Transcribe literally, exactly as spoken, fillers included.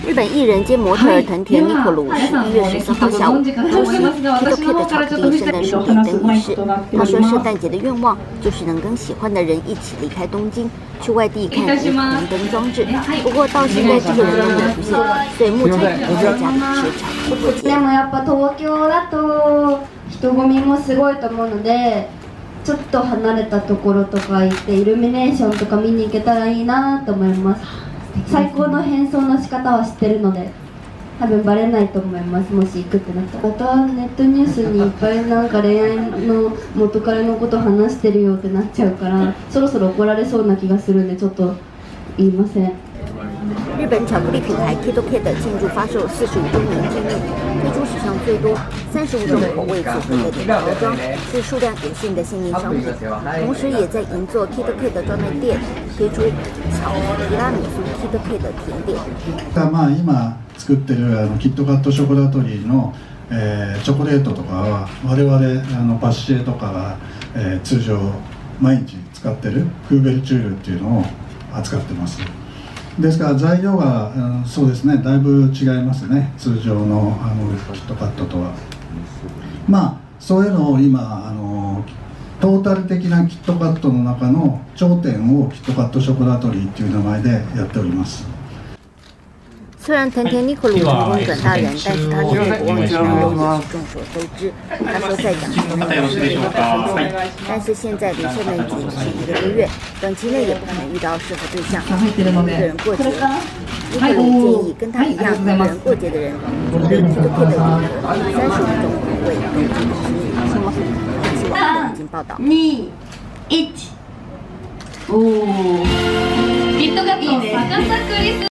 日本艺人兼模特儿藤田ニコル十一月十四号下午出席 KitKat 巧克力圣诞树点灯仪式。他说，圣诞节的愿望就是能跟喜欢的人一起离开东京，去外地看霓虹灯装置。不过到现在这个人都没有出现，所以目前只能在家里吃巧克力过节。 でもやっぱ東京だと人混みもすごいと思うので。ちょっと離れたところとか行ってイルミネーションとか見に行けたらいいなと思います。最高の変装の仕方は知ってるので多分バレないと思います。もし行くってなったらまたネットニュースにいっぱいなんか恋愛の元彼のこと話してるよってなっちゃうからそろそろ怒られそうな気がするんでちょっと言いません。 日本巧克力品牌 KitKat 庆祝发售四十五周年纪念，推出史上最多三十五种口味组合的点包装，是数量有限的限定商品。同时，也在银座 KitKat 的专卖店推出巧提拉米苏 KitKat 的甜点。 まあ今作ってるあのキットカットショコラトリーの、えー、チョコレートとかは我々あのパシエとかが、えー、通常毎日使ってるクーベルチュールっていうのを扱ってます。ですから材料が、うん、そうですねだいぶ違いますね通常のあのキットカットとは。まあそういうのを今あのトータル的なキットカットの中の頂点をキットカットショコラトリーっていう名前でやっております。 虽然藤田ニコル成功转大人，但是他却不忘记让肉也是众所周知。他说在讲圣诞节是他的春天，但是现在离圣诞节只剩一个多月，短期内也不可能遇到适合对象，一个人过节。尼可鲁建议跟他一样一个人过节的人，准备 KitKat 的礼盒，三十五种口味都可以吃腻。新网东京报道。 二一。おお。キットカット逆さクリス。